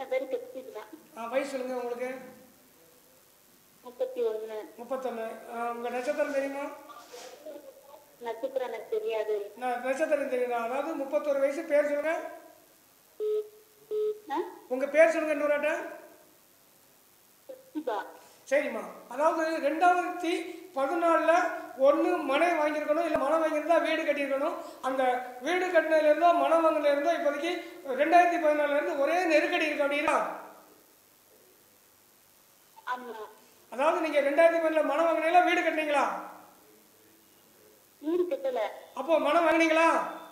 வயசு சொல்லுங்க உங்களுக்கு. 31. 31. உங்க நட்சத்திரம் தெரியுமா? நட்சத்திரம் எனக்கு தெரியாது. நட்சத்திரம் தெரியுதா? அதாவது 31 வயசு. பேர் சொல்லுங்க. உங்க பேர் சொல்லுங்க இன்னொரு. சரிம்மா. அதாவது 2014 ஒன்று மனை வாங்கியிருக்கணும், இல்லை மனம் வாங்கியிருந்தா வீடு கட்டியிருக்கணும். அந்த வீடு கட்டினதுல இருந்தோ மனம் வாங்கினதுல இருந்தோ இப்போதைக்கு 2014 இருந்து ஒரே நெருக்கடி இருக்கு அப்படின்னா. அதாவது நீங்க 2014 மனம் வாங்கினீங்களா வீடு கட்டினீங்களா? வீடு கட்டல. அப்போ மனம் வாங்கினீங்களா?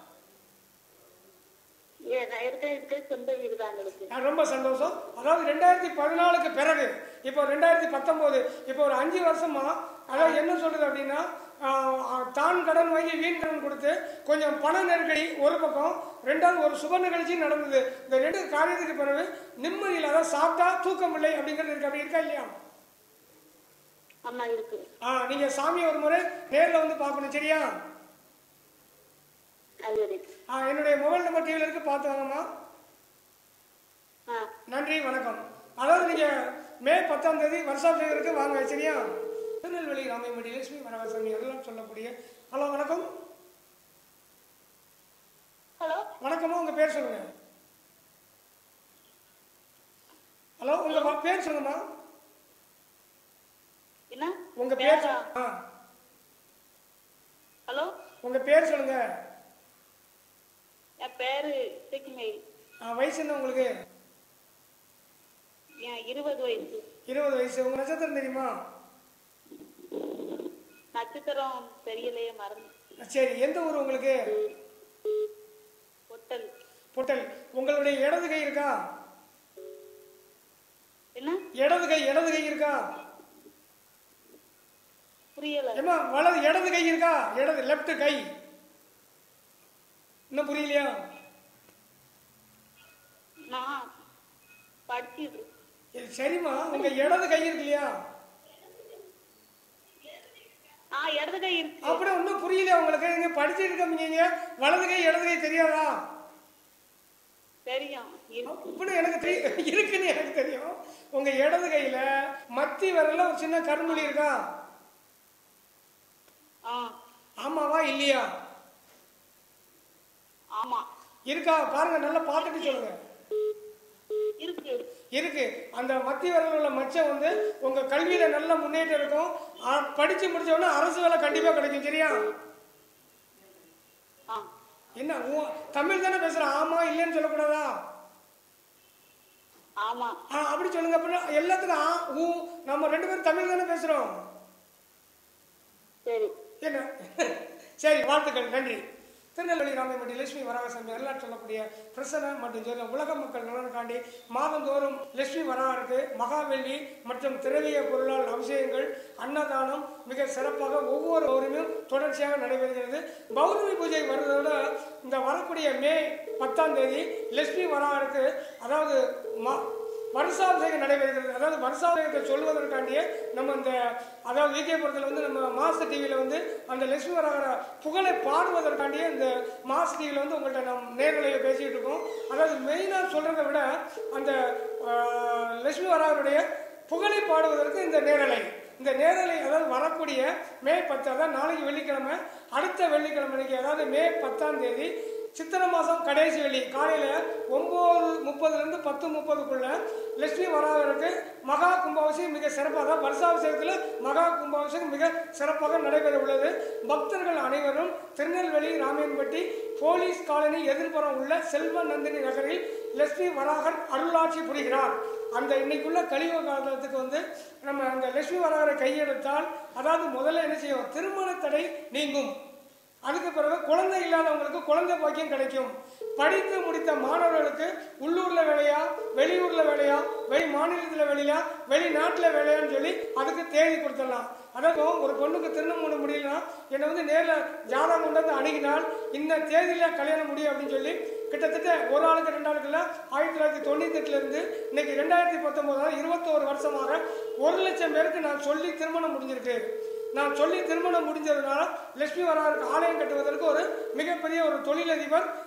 ரொம்ப சந்தோஷம். அதாவது 2014க்கு பிறகு இப்போ 2019, இப்போ ஒரு 5 வருஷமா அதாவது என்ன சொல்றது அப்படின்னா, தான் கடன் வாங்கி வீண் கடன் கொடுத்து கொஞ்சம் பண நெருக்கடி ஒரு பக்கம், ரெண்டாவது ஒரு சுப நிகழ்ச்சி நடந்தது. இந்த 2 காரியத்துக்கு பிறகு நிம்மதியில், அதாவது சாப்பிட்டா தூக்கம் இல்லை அப்படிங்கிறது இருக்கு. அப்படி இருக்கா இல்லையா? நீங்க சாமி ஒரு முறை நேரில் வந்து பார்க்கணும். சரியா? என்னுடைய மொபைல் நம்பர் டிவில இருக்கு, பார்த்து வாங்கம்மா. நன்றி, வணக்கம். அதாவது நீங்க மே 10ஆம் தேதி வருஷாபிஷேகருக்கு வாங்க. சரியா? திருநெல்வேலி ராமையம்பட்டி லட்சுமி வரவசாமி எல்லாம் சொல்லக்கூடிய. ஹலோ, வணக்கம். ஹலோ, வணக்கம்மா. உங்க பேர் சொல்லுங்க. ஹலோ, உங்க பேர் சொல்லுங்கம்மா. என்ன உங்க பேர்? ஹலோ, உங்க பேர் சொல்லுங்க. என் பேரு சிக்கிமை. வயசு என்ன உங்களுக்கு? 20 வயசு. 20 வயசு. உங்க நட்சத்திரம் தெரியுமா? நட்சத்திரம் தெரியலையே, மறந்து. சரி, எந்த ஊர் உங்களுக்கு? பொட்டல். பொட்டல். உங்களுடைய இடது கை இருக்கா? என்ன? இடது கை இருக்கா? புரியல. ஏமா வலது இடது கை இருக்கா? இடது லெஃப்ட் கை இன்னும் புரியலையா? நான் படிச்சிட்டு. சரிம்மா, உங்க இடது கை இருக்கு இல்லையா? இடது கை இருக்கு. அப்படி ஒன்னும் புரியலையா உங்களுக்கு? நீங்க படிச்சுட்டு இருக்கீங்க, வலது கை இடது கை தெரியாதா? தெரியும். இப்படி எனக்கு இருக்குன்னு எனக்கு தெரியும். உங்க இடது கையில மத்தி விரல்ல ஒரு சின்ன கரும்புலி இருக்கா? ஆமாவா இல்லையா? ஆமா. இருக்கா? பாருங்க, நல்லா பார்த்துட்டு சொல்லுங்க. இருக்கு. அந்த மத்திய விரல் உள்ள மச்சம் வந்து உங்க கல்வியில நல்ல முன்னேற்றம் இருக்கும். படிச்சு முடிச்ச உடனே அரசு வேலை கண்டிப்பா கிடைக்கும். சரியா? என்ன தமிழ் தானே பேசுற? ஆமா இல்லைன்னு சொல்லக்கூடாதா? ஆமா. அப்படி சொல்லுங்க. அப்படின்னா எல்லாத்துக்கும் நம்ம 2 பேரும் தமிழ் தானே பேசுறோம். சரி. என்ன? சரி, வாழ்த்துக்கள், நன்றி. திருநெல்வேலி ராமையம்பட்டி லட்சுமி வரவசாமி வரலாற்று சொல்லக்கூடிய பிரசன மற்றும் உலக மக்கள் நலனுக்காண்டி மாதந்தோறும் லட்சுமி வரலாறுக்கு மகாவெள்ளி மற்றும் திரவிய பொருளால் அபிஷேகங்கள், அன்னதானம் மிக சிறப்பாக ஒவ்வொரு பௌர்ணமியும் தொடர்ச்சியாக நடைபெறுகிறது. பௌர்ணமி பூஜை வருவதோட இந்த வரக்கூடிய மே 10ஆம் தேதி லட்சுமி வரலாறுக்கு அதாவது வருஷாபிஷேகம் நடைபெறுகிறது. அதாவது வருஷாபிஷேகத்தை சொல்வதற்காண்டியே நம்ம இந்த அதாவது விகேபுரத்தில் வந்து நம்ம மாஸ் டிவியில் வந்து அந்த லட்சுமி வராகர புகழை பாடுவதற்காண்டியே இந்த மாஸ் டிவியில் வந்து உங்கள்கிட்ட நம்ம நேரலையை பேசிகிட்டு இருக்கோம். அதாவது மெயினாக சொல்கிறத விட அந்த லட்சுமி வராகருடைய புகழை பாடுவதற்கு இந்த நேரலை அதாவது வரக்கூடிய மே 10, அதாவது நாளைக்கு வெள்ளிக்கிழமை, அடுத்த வெள்ளிக்கிழமைக்கு அதாவது மே 10ஆம் தேதி சித்திரை மாதம் கடைசி வெள்ளி காலையில் 9:30 10:30 லட்சுமி வராகருக்கு மகா கும்பாபிஷேகம் மிக சிறப்பாக, வருஷாபிஷேகத்தில் மகா கும்பாபிஷேகம் மிக சிறப்பாக நடைபெற உள்ளது. பக்தர்கள் அனைவரும் திருநெல்வேலி ராமையன்பட்டி போலீஸ் காலனி எதிர்ப்புறம் உள்ள செல்வ நந்தினி நகரில் லட்சுமி வராகர் அருளாட்சி புரிகிறார். அந்த இன்னைக்குள்ள கலியுக காலத்துக்கு வந்து நம்ம அந்த லட்சுமி வராகரை கையெடுத்தால், அதாவது முதல்ல என்ன செய்யும்? திருமண தடை நீங்கும். அதுக்கு பிறகு குழந்தை இல்லாதவங்களுக்கு குழந்தை பாக்கியம் கிடைக்கும். படித்து முடித்த மாணவர்களுக்கு உள்ளூர்ல வேலையா, வெளியூர்ல வேலையா, வெளி மாநிலத்தில் வேலையா, வெளிநாட்டுல வேலையான்னு சொல்லி அதுக்கு தேதி கொடுத்துடலாம். அதாவது ஒரு பொண்ணுக்கு திருமணம் பண்ண முடியலன்னா என்னை வந்து நேரில் ஜாதகம் கொண்டு வந்து அணுகினால் இந்த தேதியில கல்யாணம் முடியும் அப்படின்னு சொல்லி கிட்டத்தட்ட ஒரு ஆளுக்கு 2 ஆளுக்குள்ள 1998 இருந்து இன்னைக்கு 2019 21 வருஷமாக 1 லட்சம் பேருக்கு நான் சொல்லி திருமணம் முடிஞ்சிருக்கு. நான் சொல்லி திருமணம் முடிஞ்சதுனால லட்சுமி வராகருக்கு ஆலயம் கட்டுவதற்கு ஒரு மிகப்பெரிய ஒரு தொழிலதிபர்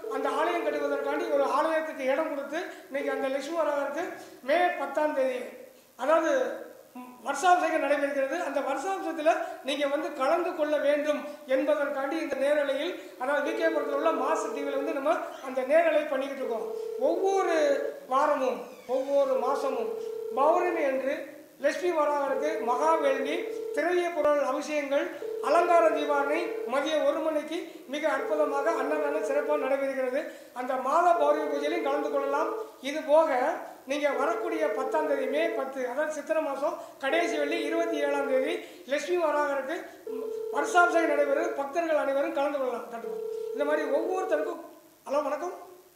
அந்த ஆலயம் கட்டுவதற்காண்டி ஒரு ஆலயத்துக்கு இடம் கொடுத்து இன்னைக்கு அந்த லட்சுமி வராகருக்கு மே 10ஆம் தேதி அதாவது வருஷாபிஷேகம் நடைபெறுகிறது. அந்த வருஷாபிஷேகத்தில் நீங்கள் வந்து கலந்து கொள்ள வேண்டும் என்பதற்காண்டி இந்த நேரலையில் அதாவது விகேபுரத்தில் உள்ள மாஸ் டிவியில் வந்து நம்ம அந்த நேரலை பண்ணிக்கிட்டு இருக்கோம். ஒவ்வொரு வாரமும் ஒவ்வொரு மாதமும் பௌர்ணமி என்று லட்சுமி வராகருக்கு மகா வேள்வி, திரவிய பொருள் அபிஷேகங்கள், அலங்கார தீபாவளி மதியம் 1 மணிக்கு மிக அற்புதமாக அன்னதானம் சிறப்பாக நடைபெறுகிறது. அந்த மாத பௌர்ணமி பூஜையிலையும் கலந்து கொள்ளலாம். இது போக நீங்கள் வரக்கூடிய 10ஆம் தேதி மே 10 அதாவது சித்திரை மாதம் கடைசி வெள்ளி 27ஆம் தேதி லட்சுமி வராகருக்கு வருஷாபிஷேகம் நடைபெறும். பக்தர்கள் அனைவரும் கலந்து கொள்ளலாம். கட்டுவோம். இந்த மாதிரி ஒவ்வொருத்தருக்கும் ஹலோ வணக்கம்.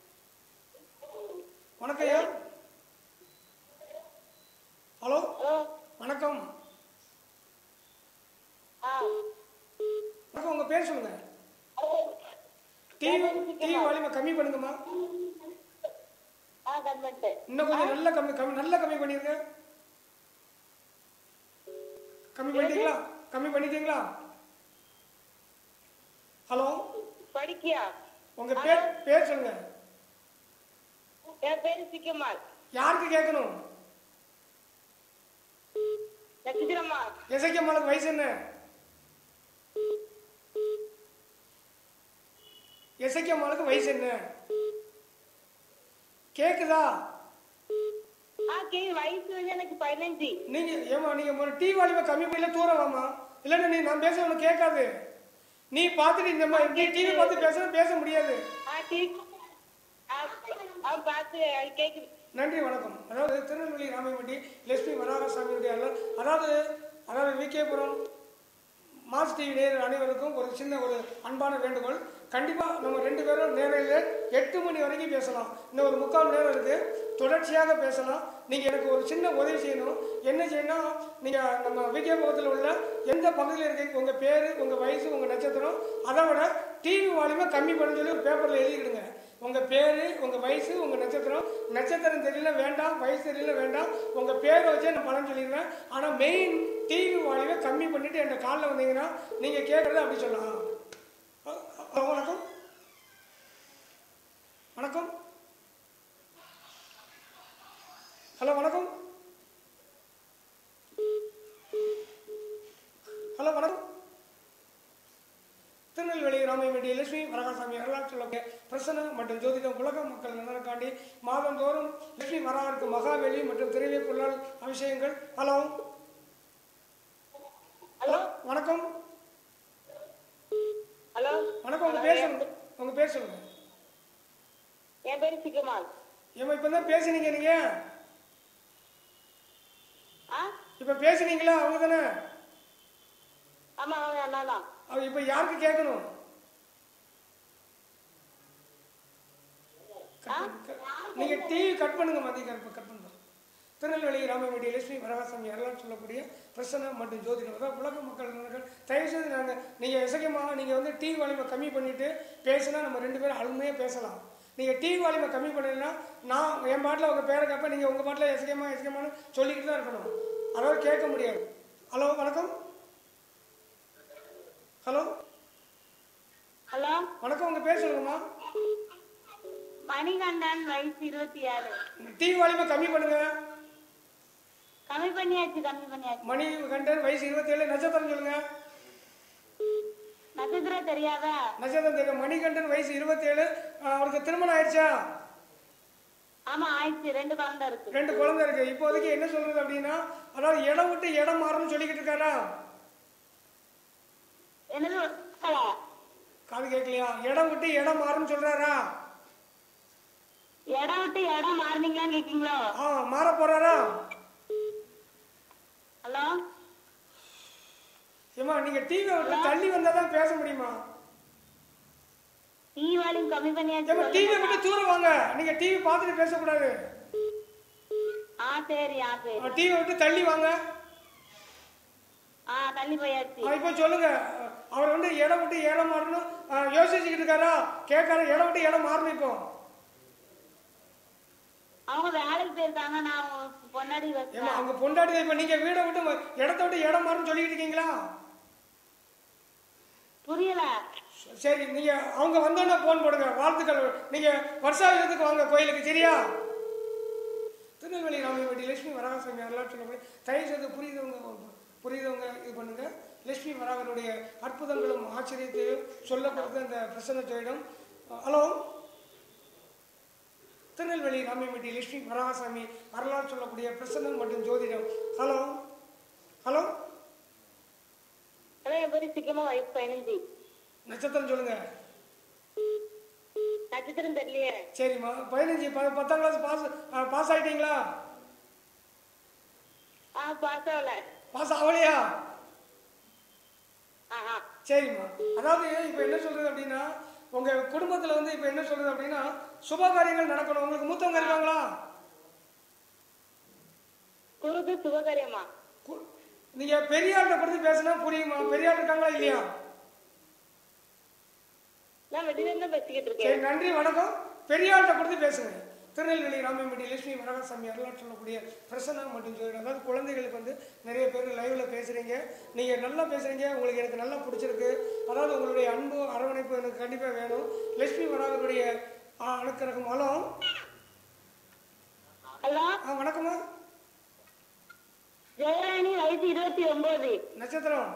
வணக்கம் ஐயா. ஹலோ வணக்கம். வணக்கம். உங்க பேர் சொல்லுங்க. டிவி வால்யூமை கம்மி பண்ணுங்கம்மா. இன்னும் கொஞ்சம் நல்லா கம்மி பண்ணிருங்க. கம்மி பண்ணிட்டீங்களா? ஹலோ படிக்கியா? உங்க பேர் சொல்லுங்க. என் பேரு சிக்கம்மாள். யாருக்கு கேட்கணும்? எசக்கியம்மாளுக்கு வயசு என்ன? எசக்கியம்மாளுக்கு வயசு என்ன? கேக்குதா? வயசு எனக்கு 15. நீங்க டிவி வால்யூமை கம்மி பண்ணல, தூரம் வாமா. இல்லன்னா நான் பேச உனக்கு கேட்காது. நீ பார்த்துட்டு இந்த மாதிரி டிவி பார்த்து பேச முடியாது. நன்றி வணக்கம். அதாவது திருநெல்வேலி ராமையம்பட்டி லட்சுமி வராகசாமியுடைய அதாவது விகேபுரம் மாஸ் டிவி நேயர் அனைவருக்கும் ஒரு சின்ன ஒரு அன்பான வேண்டுகோள். கண்டிப்பாக நம்ம 2 பேரும் நேரில் 8 மணி வரைக்கும் பேசலாம். இன்னும் ஒரு 3/4 நேரம் இருக்குது, தொடர்ச்சியாக பேசலாம். நீங்கள் எனக்கு ஒரு சின்ன உதவி செய்யணும். என்ன செய்யணும், நீங்கள் நம்ம விகேபுரத்தில் உள்ள எந்த பகுதியில் இருக்கீங்க, உங்கள் பேர், உங்கள் வயசு, உங்கள் நட்சத்திரம், அதை விட டிவி வால்யூமை கம்மி பண்ண சொல்லி ஒரு பேப்பரில் எழுதிக்கிடுங்க. உங்கள் பேர், உங்கள் வயசு, உங்கள் நட்சத்திரம் தெரியல வேண்டாம், வயசு தெரியல வேண்டாம், உங்கள் பேரை வச்சே நான் பலன் சொல்லிடுவேன். ஆனால் மெயின் டிவி வால்யூமை கம்மி பண்ணிவிட்டு என் காலில் வந்தீங்கன்னா நீங்கள் கேட்குறது அப்படி சொல்லலாம். வணக்கம். வணக்கம். ஹலோ வணக்கம். ஹலோ வணக்கம். திருநெல்வேலி ராமையம்பட்டி லட்சுமி வரகாசாமி வரலாற்று சொல்லக்கூடிய பிரசன்ன மற்றும் ஜோதிடம் உலக மக்கள் நலனுக்காண்டி மாதந்தோறும் லட்சுமி வராகருக்கு மகாவேலி மற்றும் திரவிய பொருளால் அபிஷேகங்கள். ஹலோ ஹலோ வணக்கம். ஹலோ வணக்கம். உங்க பேர் சொல்லுங்க. என் பேரு சிக்கம்மாள். ஏமா இப்பதான் பேசுனீங்க? நீங்க இப்ப பேசுனீங்களா? அவங்க தானே? ஆமா அண்ணாதான். இப்ப யாருக்கு கேட்கணும்? நீங்க டிவி கட் பண்ணுங்க. மதிய கட் பண்ணுங்க. திருநெல்வேலி ராமையம்பட்டி லட்சுமி வரகாசாமி வரலாற்று சொல்லக்கூடிய பிரசன்ன மற்றும் ஜோதிடம் அதாவது உலக மக்கள் தயவுசெய்து நீங்கள் இசைக்கமாக நீங்கள் வந்து டிவி வால்யூமை கம்மி பண்ணிவிட்டு பேசினா நம்ம 2 பேரும் அருமையாக பேசலாம். நீங்கள் டிவி வால்யூமை கம்மி பண்ணலைன்னா நான் என் பாட்டில் உங்கள் பேரை கேட்பேன், நீங்கள் உங்கள் பாட்டில் இசைக்கமானு சொல்லிக்கிட்டு தான் இருக்கணும். அதாவது கேட்க முடியாது. ஹலோ வணக்கம். ஹலோ ஹலோ வணக்கம். உங்கள் பேர் சொல்லுங்கம்மா. மணிகண்டன், வயசு 27. டிவி வால்யூமை கம்மி பண்ணுங்க. கம்மி பண்ணியாச்சு. மணிகண்டன், வயசு 27. நட்சத்திரம் சொல்லுங்க. நட்சத்திரம் தெரியாதா? நட்சத்திரம் தெரியும். மணிகண்டன், வயசு 27. அவருக்கு திருமணம் ஆயிடுச்சா? ஆமா ஆயிடுச்சு. 2 குழந்தை இருக்கு. 2 குழந்தை இருக்கு. இப்போதைக்கு என்ன சொல்றது அப்படின்னா, அதாவது இடம் விட்டு இடம் மாறணும்னு சொல்லிக்கிட்டு இருக்காரா? என்னது காது கேட்கலையா? இடம் விட்டு இடம் மாறணும்னு சொல்றாரா? இடம் விட்டு இடம் மாறினீங்களான்னு கேக்கீங்களோ? மாற போறாரா? ஹலோ ஏமா நீங்க டிவி விட்டு தள்ளி வந்தாதான் பேச முடியுமா? டிவி வால்யூம் கம்மி பண்ணியாச்சு. டிவி விட்டு தூரம் வாங்க. நீங்க டிவி பார்த்துட்டு பேசக்கூடாது. சரி. டிவி விட்டு தள்ளி வாங்க. தள்ளி போயாச்சு. இப்போ சொல்லுங்க. அவர் வந்து இடம் விட்டு இடம் மாறணும் யோசிச்சுக்கிட்டு இருக்காரா? கேட்காரு. இடம் விட்டு இடம் மாறணும். இப்போ அவங்க வேலைக்கு போயிருக்காங்க. நான் பொண்டாடி அவங்க பொண்டாடி. இப்ப நீங்க வீடை விட்டு இடத்த விட்டு இடம் மாறணும் சொல்லிட்டு இருக்கீங்களா? புரியல. சரி, நீங்க அவங்க வந்தோன்னா போன் போடுங்க. வாழ்த்துக்கள். நீங்க வருஷாவிரத்துக்கு வாங்க கோயிலுக்கு, சரியா? திருநெல்வேலி ராமியம்பட்டி லட்சுமி வராகசாமி வரலாற்று சொல்லக்கூடிய தயவு செய்து புரியுதவங்க இது பண்ணுங்க. லட்சுமி வராகருடைய அற்புதங்களும் ஆச்சரியத்தையும் சொல்லப்படுது அந்த பிரசன்ன ஜோதிடம். ஹலோ, திருநெல்வேலி ராமியம்பட்டி லட்சுமி வராகசாமி வரலாற்று சொல்லக்கூடிய பிரசன்னம் மற்றும் ஜோதிடம். ஹலோ ஹலோ ஹலோ, என் பேரு சிக்கமா வயசு 15. நட்சத்திரம் சொல்லுங்க. நட்சத்திரம் தெரியலையே. சரிம்மா, 15 10ஆம் கிளாஸ் பாஸ் ஆயிட்டீங்களா? பாஸ் ஆகல. பாஸ் ஆகலையா? சரிம்மா, அதாவது இப்போ என்ன சொல்றது அப்படின்னா, உங்க குடும்பத்துல வந்து இப்போ என்ன சொல்றது அப்படின்னா, சுப காரியங்கள் நடக்கணும். உங்களுக்கு மூத்தவங்க இருக்காங்களா? குருது சுபகாரியமா? நீங்க பெரிய ஆள்கிட்ட பத்தி பேசினா புரியுமா? பெரிய ஆள் இருக்காங்களா இல்லையா? நான் வெளியில இருந்து பேசிக்கிட்டு இருக்கேன். சரி, நன்றி, வணக்கம். பெரிய ஆள்கிட்ட பத்தி பேசுங்க. திருநெல்வேலி ராமியம்பட்டி லட்சுமி வராகசாமி வரலாற்று சொல்லக்கூடிய பிரசன்னா மற்றும் ஜோதிடம். அதாவது குழந்தைகளுக்கு வந்து நிறைய பேர் லைவ்ல பேசுறீங்க. நீங்க நல்லா பேசுறீங்க, உங்களுக்கு எனக்கு நல்லா பிடிச்சிருக்கு. அதாவது உங்களுடைய அன்பு அரவணைப்பு எனக்கு கண்டிப்பா வேணும். லட்சுமி வராகருடைய அனுக்கிரகம். ஹலோ ஹலோ, வணக்கம்மா. ஜெயராணி வயசு 29. நட்சத்திரம்?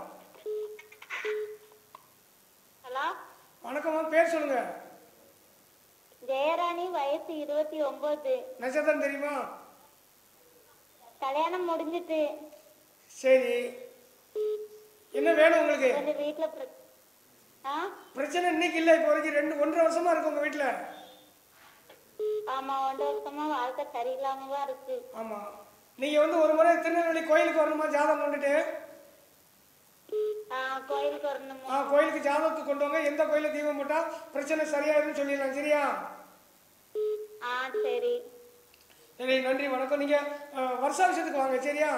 ஹலோ, வணக்கம்மா, பேர் சொல்லுங்க. ஜெயராணி வயசு 29. நட்சத்திரம் தெரியுமா? கல்யாணம் முடிஞ்சிட்டு. சரி, என்ன வேணும் உங்களுக்கு? கொஞ்சம் வீட்டுல பிரச்சனை இன்னைக்கு இல்ல, இப்போ வரைக்கும் 1.5 வருஷமா இருக்கு உங்க வீட்டுல. ஆமா, 1 வருஷமா வாழ்க்கை சரியில்லாமதான் இருக்கு. ஆமா, நீங்க வந்து ஒரு முறை திருநெல்வேலி கோயிலுக்கு வரணுமா? ஜாதகம் கொண்டுட்டு கோயிலுக்கு வரணுமா? கோயிலுக்கு ஜாதகத்துக்கு கொண்டு வாங்க. எந்த கோயில தீபம் போட்டா பிரச்சனை சரியாயிருன்னு சொல்லிடலாம், சரியா? சரி சரி, நன்றி, வணக்கம். நீங்க வருஷாபிஷேகத்துக்கு வாங்க, சரியா?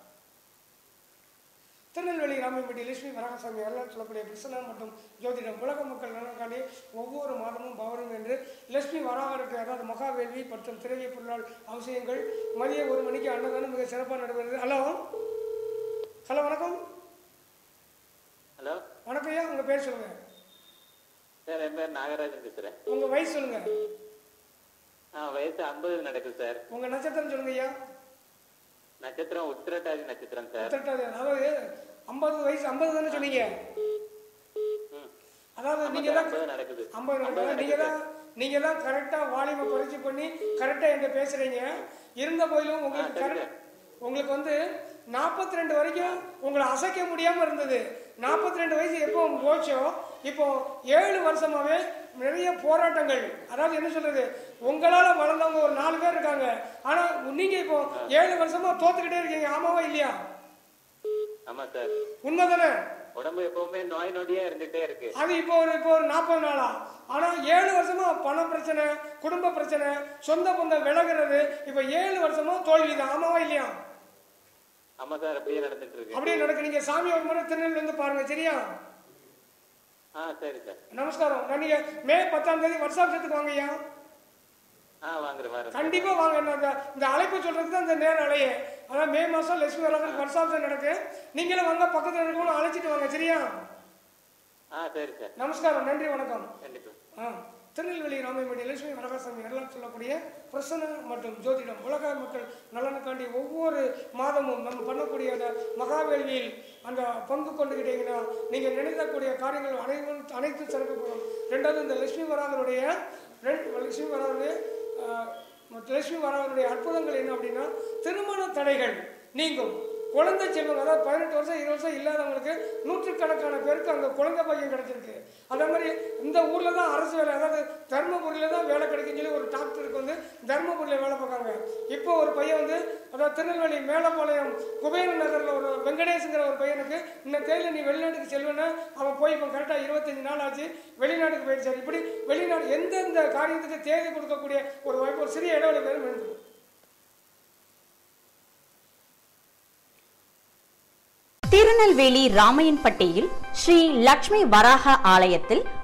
திருநெல்வேலி ராமியம்பட்டி லட்சுமி வராகசாமி வரலாற்று சொல்லக்கூடிய பிரசன்னம் மற்றும் ஜோதிடம். உலக மக்கள் நலனுக்காண்டி ஒவ்வொரு மாதமும் பௌர்ணமி என்று லட்சுமி வராகருக்கு, அதாவது மகாவேள்வி மற்றும் திரவிய பொருளால் அவசியங்கள் மதியம் 1 மணிக்கு அன்னதானம் மிக சிறப்பாக நடைபெறுது. ஹலோ ஹலோ, வணக்கம். ஹலோ, வணக்கம் ஐயா, உங்க பேர் சொல்லுங்க. சார், என் பேர் நாகராஜன் பேசுறேன். உங்க வயசு சொல்லுங்க. வயசு 50 நடக்குது சார். உங்க நட்சத்திரம் சொல்லுங்க ஐயா. நட்சத்திரம் உத்திரட்டாதி நட்சத்திரம் சார். உத்திரட்டாதி, அதாவது 50 வயசு 50 தானே சொன்னீங்க? அதாவது நீங்க தான் 50 நடக்குது. நீங்க தான் கரெக்டா வால்யூமை குறைச்சி பண்ணி கரெக்டா என்கிட்ட பேசுறீங்க. இருந்த போதிலும் உங்களுக்கு வந்து 42 வரைக்கும் உங்களை அசைக்க முடியாம இருந்தது. 42 வயசு எப்போ போச்சோ, இப்போ 7 வருஷமாவே நிறைய போராட்டங்கள். அதாவது என்ன சொல்றது, உங்களால வளர்ந்தவங்க ஒரு 4 பேர் இருக்காங்க. ஆனா நீங்க இப்போ 7 வருஷமா தோத்துக்கிட்டே இருக்கீங்க. ஆமாவா இல்லையா? ஆமா சார், உண்மைதானே? உடம்பு எப்பவுமே நோய் நொடியா இருந்துட்டே இருக்கு. அது இப்போ ஒரு 40 நாளா. ஆனா 7 வருஷமா பண பிரச்சனை, குடும்ப பிரச்சனை, சொந்த பந்தம் விலகிறது. இப்ப 7 வருஷமா தோல்விதான். ஆமாவா இல்லையா? ஆமா சார், அப்படியே நடந்துட்டு இருக்கு. அப்படியே நடக்கு. நீங்க சாமி ஒரு முறை திருநெல்வேலி வந்து பாருங்க, சரியா? சரி சார், நமஸ்காரம். நீங்க மே 10ஆம் தேதி வருஷாபிஷேகத்துக்கு வாங்க ஐயா. வாங்குறேன். கண்டிப்பா வாங்க. இந்த அழைப்பு சொல்றதுக்கு தான் இந்த நேரம் அலையே. அதான் மே மாசம் லட்சுமி வராகருக்கு வருஷாபிஷேகம் நடக்கு. நீங்களும் வாங்க, பக்கத்துல இருக்கவங்களும் அழைச்சிட்டு வாங்க, சரியா? சரி சார், நமஸ்காரம், நன்றி, வணக்கம். கண்டிப்பா. திருநெல்வேலி ராமியம்பட்டி லட்சுமி வராகசாமி வரலாற்று சொல்லக்கூடிய பிரசன்ன மற்றும் ஜோதிடம். உலக மக்கள் நலனுக்காண்டி ஒவ்வொரு மாதமும் நம்ம பண்ணக்கூடிய அந்த மகாவேள்வியில் அந்த பங்கு கொண்டுகிட்டீங்கன்னா நீங்க நினைக்கக்கூடிய காரியங்கள் அனைத்தும் சிறக்கப்படும். 2வது, இந்த லட்சுமி வராகருடைய அற்புதங்கள் என்ன அப்படின்னா, திருமண தடைகள் நீங்கும். குழந்தை செல்வம், அதாவது 18 வருஷம் 20 வருஷம் இல்லாதவங்களுக்கு நூற்றுக்கணக்கான பேருக்கு அங்கே குழந்தை பையன் கிடைச்சிருக்கு. அதே மாதிரி இந்த ஊரில் தான் அரசு வேலை, அதாவது தர்மபுரியில் தான் வேலை கிடைக்குன்னு சொல்லி ஒரு டாக்டருக்கு வந்து தர்மபுரியில் வேலை பார்க்காங்க. இப்போ ஒரு பையன் வந்து, அதாவது திருநெல்வேலி மேலப்பாளையம் குபேர நகரில் ஒரு வெங்கடேஷுங்கிற ஒரு பையனுக்கு இந்த தேதியில் நீ வெளிநாட்டுக்கு செல்வேன்னு அவன் போய் இப்போ கரெக்டாக 25 நாள் ஆச்சு, வெளிநாட்டுக்கு போயிடுச்சார். இப்படி வெளிநாடு எந்தெந்த காரியத்துக்கு தேதி கொடுக்கக்கூடிய ஒரு வாய்ப்பு ஒரு சிறிய இடைவெளி பேரும் வேணும். திருநெல்வேலி ராமையன்பட்டியில் ஸ்ரீ லட்சுமி வராக ஆலயத்தில்